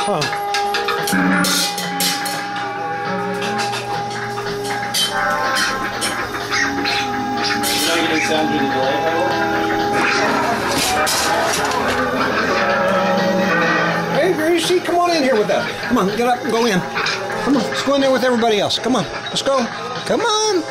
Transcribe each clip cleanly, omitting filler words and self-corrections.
Huh. Sound through the delay pedal? Hey, Gracie, come on in here with that. Come on, get up and go in. Come on, let's go in there with everybody else. Come on, let's go. Come on.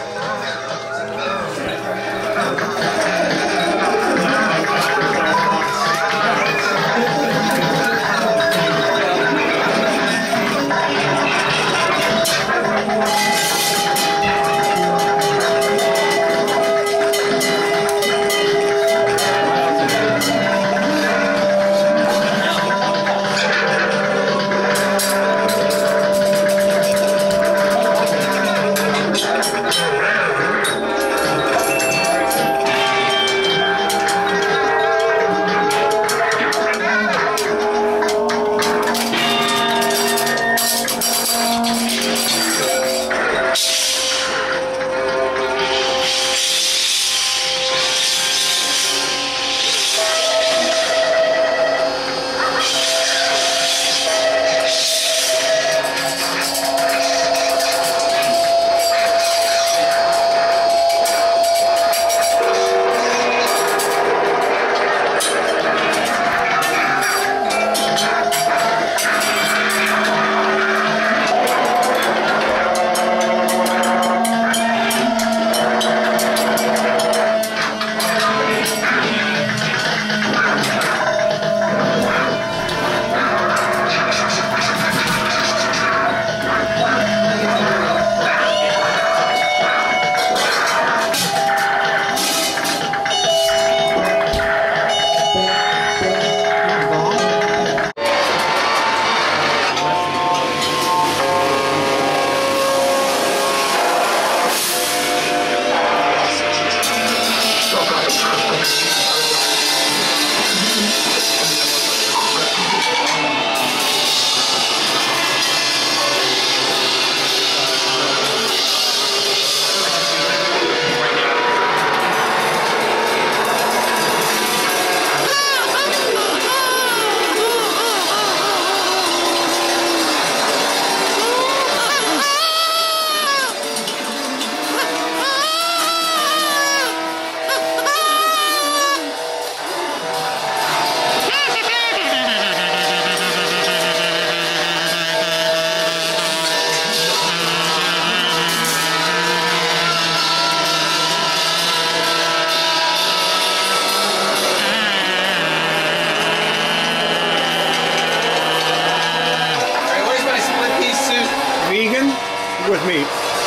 With meat.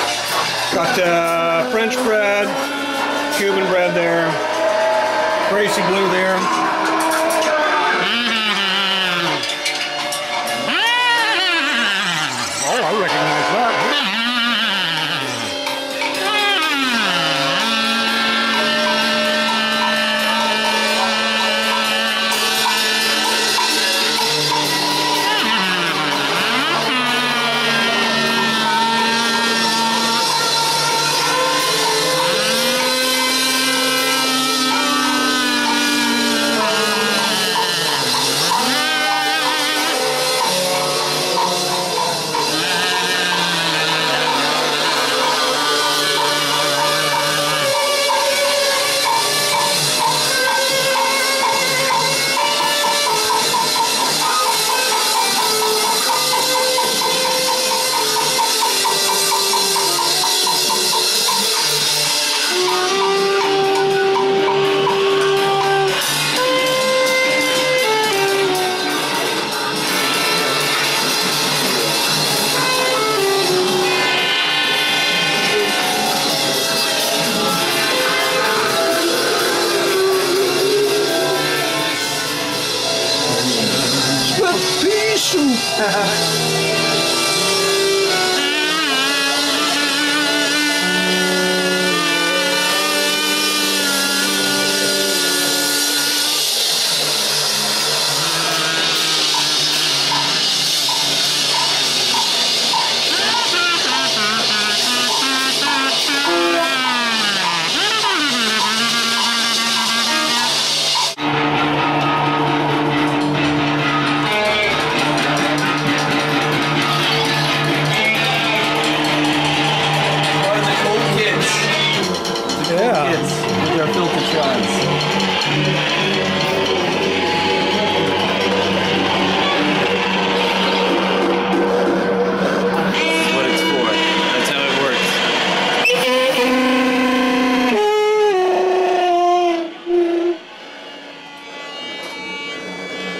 Got French bread, Cuban bread there, Gracie blue there. Oh, I recognize that.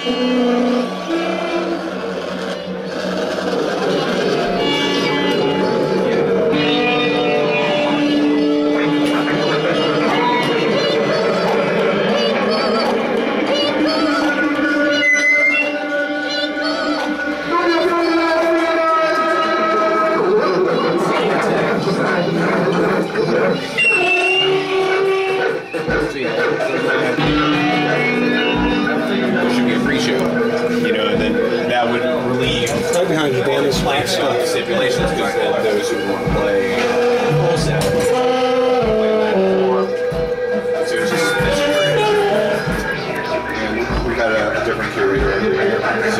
Stipulations because those who want to play full sound play that form. So it's just that's great. And we've got a different curator over here. So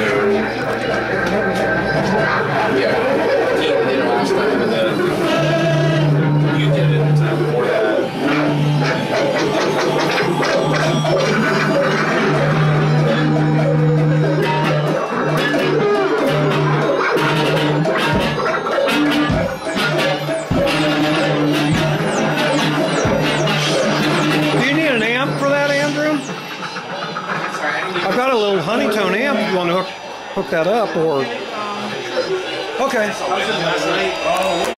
yeah, he did it last time, and then you did it the time before that. I've got a little Honeytone amp if you want to hook that up, or... Okay.